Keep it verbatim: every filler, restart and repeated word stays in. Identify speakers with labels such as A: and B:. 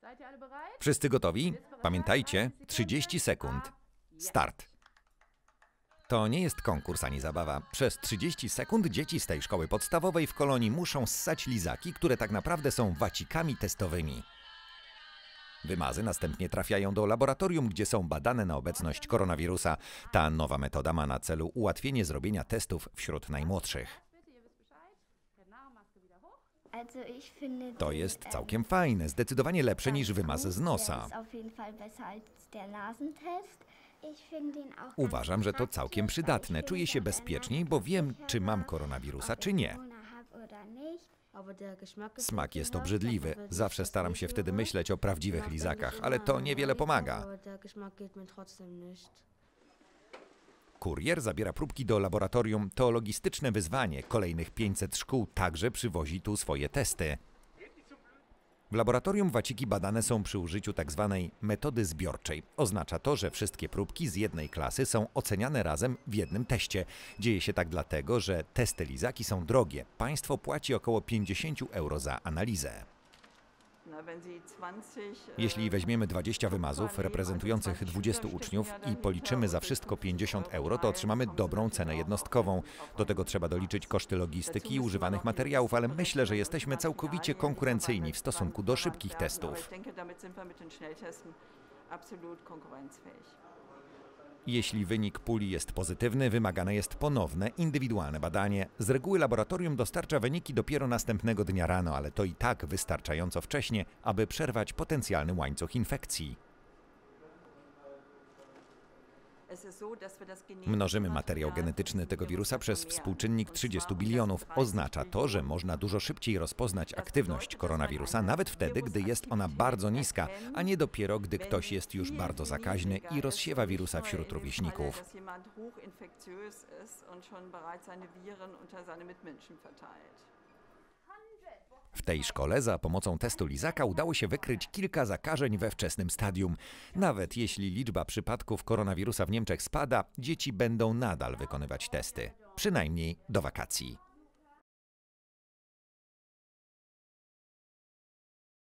A: Wszyscy gotowi? Pamiętajcie, trzydzieści sekund. Start. To nie jest konkurs ani zabawa. Przez trzydzieści sekund dzieci z tej szkoły podstawowej w Kolonii muszą ssać lizaki, które tak naprawdę są wacikami testowymi. Wymazy następnie trafiają do laboratorium, gdzie są badane na obecność koronawirusa. Ta nowa metoda ma na celu ułatwienie zrobienia testów wśród najmłodszych. To jest całkiem fajne, zdecydowanie lepsze niż wymaz z nosa. Uważam, że to całkiem przydatne. Czuję się bezpieczniej, bo wiem, czy mam koronawirusa, czy nie. Smak jest obrzydliwy. Zawsze staram się wtedy myśleć o prawdziwych lizakach, ale to niewiele pomaga. Kurier zabiera próbki do laboratorium. To logistyczne wyzwanie. Kolejnych pięćset szkół także przywozi tu swoje testy. W laboratorium waciki badane są przy użyciu tzw. metody zbiorczej. Oznacza to, że wszystkie próbki z jednej klasy są oceniane razem w jednym teście. Dzieje się tak dlatego, że testy lizaki są drogie. Państwo płaci około pięćdziesiąt euro za analizę. Jeśli weźmiemy dwadzieścia wymazów reprezentujących dwudziestu uczniów i policzymy za wszystko pięćdziesiąt euro, to otrzymamy dobrą cenę jednostkową. Do tego trzeba doliczyć koszty logistyki i używanych materiałów, ale myślę, że jesteśmy całkowicie konkurencyjni w stosunku do szybkich testów. Jeśli wynik puli jest pozytywny, wymagane jest ponowne, indywidualne badanie. Z reguły laboratorium dostarcza wyniki dopiero następnego dnia rano, ale to i tak wystarczająco wcześnie, aby przerwać potencjalny łańcuch infekcji. Mnożymy materiał genetyczny tego wirusa przez współczynnik trzydziestu bilionów. Oznacza to, że można dużo szybciej rozpoznać aktywność koronawirusa, nawet wtedy, gdy jest ona bardzo niska, a nie dopiero, gdy ktoś jest już bardzo zakaźny i rozsiewa wirusa wśród rówieśników. W tej szkole za pomocą testu lizaka udało się wykryć kilka zakażeń we wczesnym stadium. Nawet jeśli liczba przypadków koronawirusa w Niemczech spada, dzieci będą nadal wykonywać testy. Przynajmniej do wakacji.